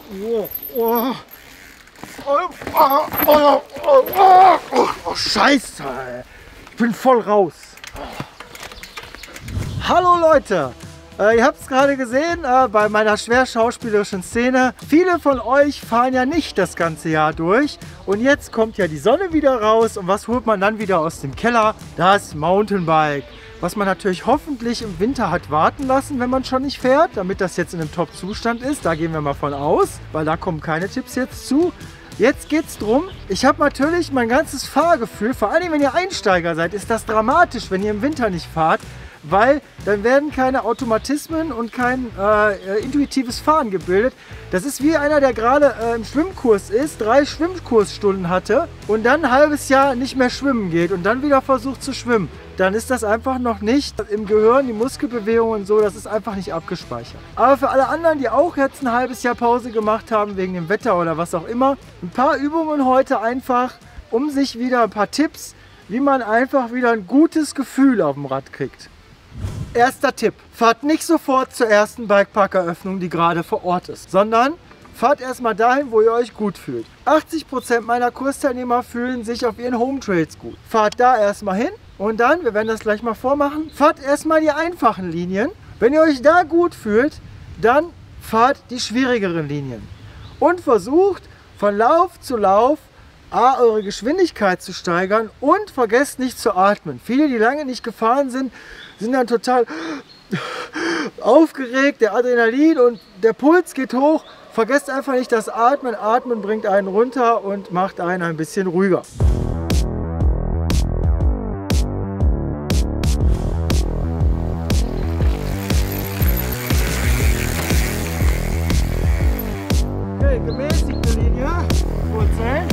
Oh, Scheiße, ich bin voll raus. Hallo Leute, ihr habt es gerade gesehen bei meiner schwer schauspielerischen Szene. Viele von euch fahren ja nicht das ganze Jahr durch. Und jetzt kommt ja die Sonne wieder raus. Und was holt man dann wieder aus dem Keller? Das Mountainbike. Was man natürlich hoffentlich im Winter hat warten lassen, wenn man schon nicht fährt, damit das jetzt in einem Top-Zustand ist. Da gehen wir mal von aus, weil da kommen keine Tipps jetzt zu. Jetzt geht es darum, ich habe natürlich mein ganzes Fahrgefühl, vor allem wenn ihr Einsteiger seid, ist das dramatisch, wenn ihr im Winter nicht fahrt, weil dann werden keine Automatismen und kein intuitives Fahren gebildet. Das ist wie einer, der gerade im Schwimmkurs ist, 3 Schwimmkursstunden hatte und dann ein halbes Jahr nicht mehr schwimmen geht und dann wieder versucht zu schwimmen. Dann ist das einfach noch nicht im Gehirn, die Muskelbewegungen und so, das ist einfach nicht abgespeichert. Aber für alle anderen, die auch jetzt ein halbes Jahr Pause gemacht haben, wegen dem Wetter oder was auch immer, ein paar Übungen heute einfach, um sich wieder ein paar Tipps, wie man einfach wieder ein gutes Gefühl auf dem Rad kriegt. Erster Tipp, fahrt nicht sofort zur ersten Bikepark-Eröffnung, die gerade vor Ort ist, sondern fahrt erstmal dahin, wo ihr euch gut fühlt. 80% meiner Kursteilnehmer fühlen sich auf ihren Home Trails gut. Fahrt da erstmal hin und dann, wir werden das gleich mal vormachen, fahrt erstmal die einfachen Linien. Wenn ihr euch da gut fühlt, dann fahrt die schwierigeren Linien. Und versucht von Lauf zu Lauf eure Geschwindigkeit zu steigern und vergesst nicht zu atmen. Viele, die lange nicht gefahren sind, sind dann total aufgeregt, der Adrenalin und der Puls geht hoch. Vergesst einfach nicht das Atmen. Atmen bringt einen runter und macht einen ein bisschen ruhiger. Okay, gemäßigte Linie, Wurzeln.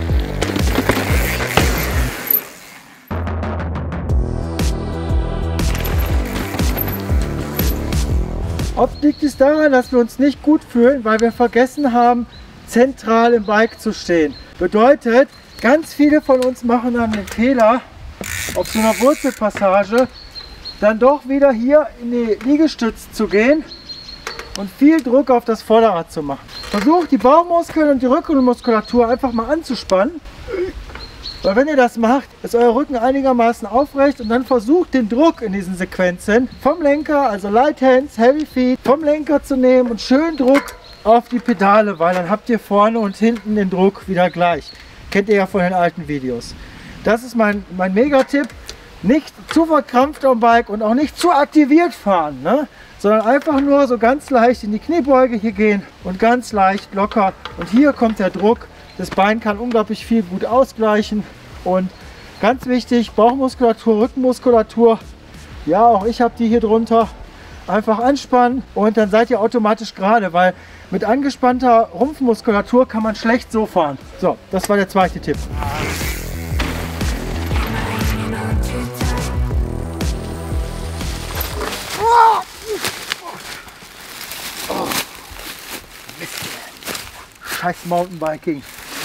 Oft liegt es daran, dass wir uns nicht gut fühlen, weil wir vergessen haben, zentral im Bike zu stehen. Bedeutet, ganz viele von uns machen dann den Fehler, auf so einer Wurzelpassage dann doch wieder hier in die Liegestütze zu gehen und viel Druck auf das Vorderrad zu machen. Versucht die Bauchmuskeln und die Rückenmuskulatur einfach mal anzuspannen. Weil wenn ihr das macht, ist euer Rücken einigermaßen aufrecht und dann versucht den Druck in diesen Sequenzen vom Lenker, also Light Hands, Heavy Feet, vom Lenker zu nehmen und schön Druck auf die Pedale, weil dann habt ihr vorne und hinten den Druck wieder gleich. Kennt ihr ja von den alten Videos. Das ist mein Mega-Tipp. Nicht zu verkrampft am Bike und auch nicht zu aktiviert fahren, ne? Sondern einfach nur so ganz leicht in die Kniebeuge hier gehen und ganz leicht locker. Und hier kommt der Druck. Das Bein kann unglaublich viel gut ausgleichen und ganz wichtig, Bauchmuskulatur, Rückenmuskulatur, ja auch ich habe die hier drunter, einfach anspannen und dann seid ihr automatisch gerade, weil mit angespannter Rumpfmuskulatur kann man schlecht so fahren. So, das war der zweite Tipp. Oh. Scheiß Mountainbiking.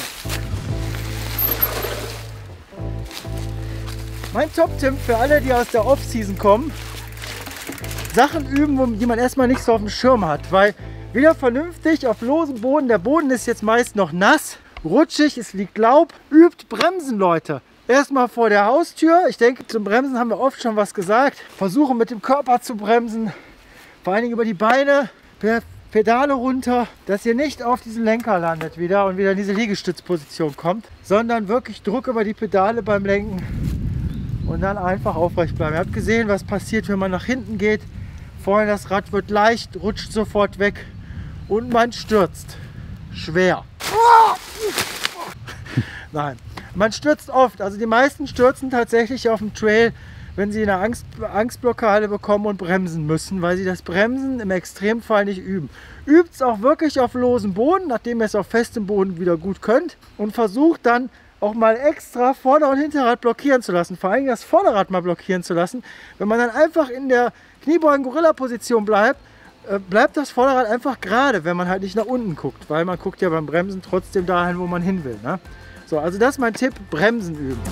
Mein Top-Tipp für alle, die aus der Off-Season kommen: Sachen üben, die man erstmal nicht so auf dem Schirm hat, weil wieder vernünftig auf losem Boden, der Boden ist jetzt meist noch nass, rutschig, es liegt Laub, übt Bremsen, Leute. Erstmal vor der Haustür, ich denke, zum Bremsen haben wir oft schon was gesagt, versuchen mit dem Körper zu bremsen, vor allen Dingen über die Beine, per Pedale runter, dass ihr nicht auf diesen Lenker landet wieder und wieder in diese Liegestützposition kommt, sondern wirklich Druck über die Pedale beim Lenken und dann einfach aufrecht bleiben. Ihr habt gesehen, was passiert, wenn man nach hinten geht. Vorne das Rad wird leicht, rutscht sofort weg und man stürzt. Schwer. Nein, man stürzt oft. Also die meisten stürzen tatsächlich auf dem Trail, wenn sie eine Angstblockade bekommen und bremsen müssen, weil sie das Bremsen im Extremfall nicht üben. Übt es auch wirklich auf losem Boden, nachdem ihr es auf festem Boden wieder gut könnt, und versucht dann auch mal extra Vorder- und Hinterrad blockieren zu lassen, vor allem das Vorderrad mal blockieren zu lassen. Wenn man dann einfach in der Kniebeugen-Gorilla-Position bleibt, bleibt das Vorderrad einfach gerade, wenn man halt nicht nach unten guckt, weil man guckt ja beim Bremsen trotzdem dahin, wo man hin will, ne? So, also das ist mein Tipp, Bremsen üben.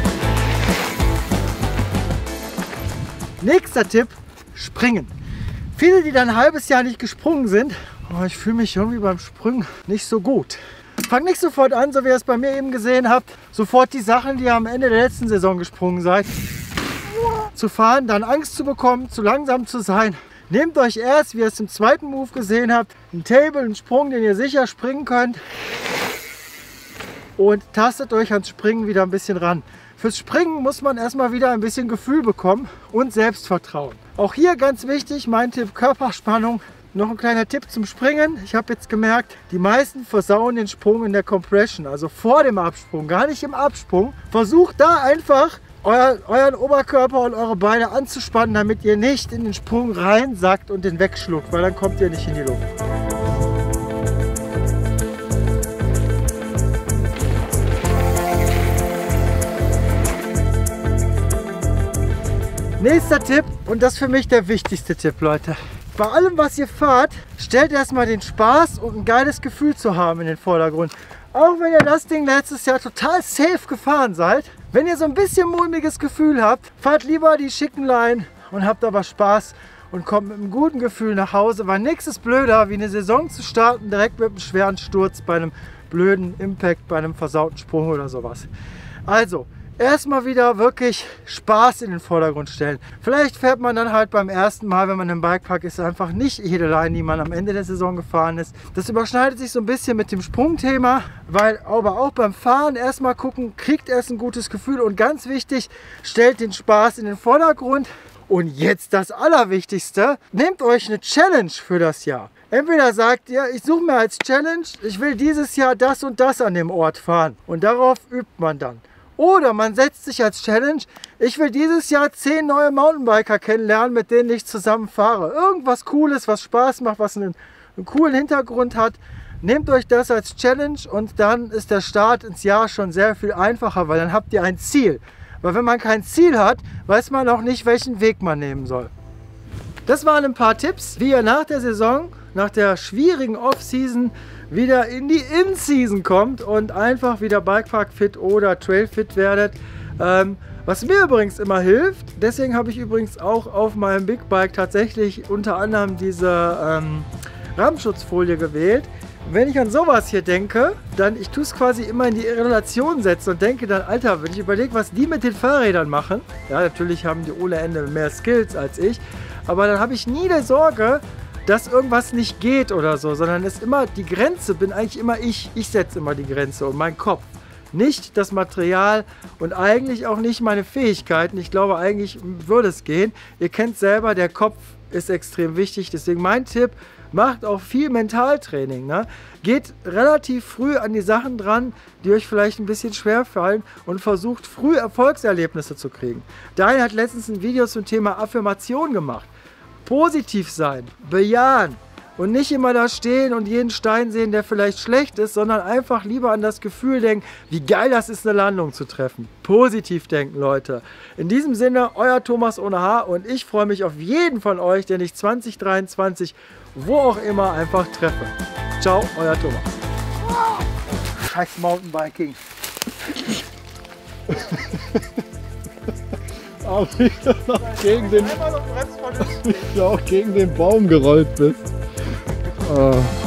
Nächster Tipp, springen. Viele, die dann ein halbes Jahr nicht gesprungen sind, oh, ich fühle mich irgendwie beim Springen nicht so gut. Fangt nicht sofort an, so wie ihr es bei mir eben gesehen habt, sofort die Sachen, die ihr am Ende der letzten Saison gesprungen seid, zu fahren, dann Angst zu bekommen, zu langsam zu sein. Nehmt euch erst, wie ihr es im zweiten Move gesehen habt, einen Table, einen Sprung, den ihr sicher springen könnt und tastet euch ans Springen wieder ein bisschen ran. Fürs Springen muss man erstmal wieder ein bisschen Gefühl bekommen und Selbstvertrauen. Auch hier ganz wichtig, mein Tipp, Körperspannung. Noch ein kleiner Tipp zum Springen. Ich habe jetzt gemerkt, die meisten versauen den Sprung in der Compression, also vor dem Absprung, gar nicht im Absprung. Versucht da einfach euren Oberkörper und eure Beine anzuspannen, damit ihr nicht in den Sprung reinsackt und den wegschluckt, weil dann kommt ihr nicht in die Luft. Nächster Tipp, und das ist für mich der wichtigste Tipp, Leute. Bei allem, was ihr fahrt, stellt erstmal den Spaß und ein geiles Gefühl zu haben in den Vordergrund. Auch wenn ihr das Ding letztes Jahr total safe gefahren seid, wenn ihr so ein bisschen mulmiges Gefühl habt, fahrt lieber die schicken Line und habt aber Spaß und kommt mit einem guten Gefühl nach Hause, weil nichts ist blöder, wie eine Saison zu starten, direkt mit einem schweren Sturz, bei einem blöden Impact, bei einem versauten Sprung oder sowas. Also, erstmal wieder wirklich Spaß in den Vordergrund stellen. Vielleicht fährt man dann halt beim ersten Mal, wenn man im Bikepark ist, einfach nicht jede Line, die man am Ende der Saison gefahren ist. Das überschneidet sich so ein bisschen mit dem Sprungthema, weil aber auch beim Fahren erstmal gucken, kriegt erst ein gutes Gefühl und ganz wichtig, stellt den Spaß in den Vordergrund. Und jetzt das Allerwichtigste, nehmt euch eine Challenge für das Jahr. Entweder sagt ihr, ich suche mir als Challenge, ich will dieses Jahr das und das an dem Ort fahren und darauf übt man dann. Oder man setzt sich als Challenge, ich will dieses Jahr 10 neue Mountainbiker kennenlernen, mit denen ich zusammen fahre. Irgendwas Cooles, was Spaß macht, was einen coolen Hintergrund hat. Nehmt euch das als Challenge und dann ist der Start ins Jahr schon sehr viel einfacher, weil dann habt ihr ein Ziel. Weil wenn man kein Ziel hat, weiß man auch nicht, welchen Weg man nehmen soll. Das waren ein paar Tipps, wie ihr nach der Saison, nach der schwierigen Off-Season, wieder in die In-Season kommt und einfach wieder Bikepark-fit oder Trail-fit werdet. Was mir übrigens immer hilft, deswegen habe ich übrigens auch auf meinem Big Bike tatsächlich unter anderem diese Rahmenschutzfolie gewählt. Wenn ich an sowas hier denke, dann ich tue es quasi immer in die Relation setzen und denke dann, Alter, wenn ich überlege, was die mit den Fahrrädern machen, ja, natürlich haben die ohne Ende mehr Skills als ich, aber dann habe ich nie die Sorge, dass irgendwas nicht geht oder so, sondern ist immer die Grenze, bin eigentlich immer ich. Ich setze immer die Grenze und mein Kopf. Nicht das Material und eigentlich auch nicht meine Fähigkeiten. Ich glaube, eigentlich würde es gehen. Ihr kennt selber, der Kopf ist extrem wichtig. Deswegen mein Tipp, macht auch viel Mentaltraining. Ne? Geht relativ früh an die Sachen dran, die euch vielleicht ein bisschen schwer fallen und versucht früh Erfolgserlebnisse zu kriegen. Daniel hat letztens ein Video zum Thema Affirmation gemacht. Positiv sein, bejahen und nicht immer da stehen und jeden Stein sehen, der vielleicht schlecht ist, sondern einfach lieber an das Gefühl denken, wie geil das ist, eine Landung zu treffen. Positiv denken, Leute. In diesem Sinne, euer Thomas ohne Haar und ich freue mich auf jeden von euch, den ich 2023, wo auch immer, einfach treffe. Ciao, euer Thomas. Scheiß Mountainbiking. Aber ich noch gegen den Baum gerollt bist. Oh.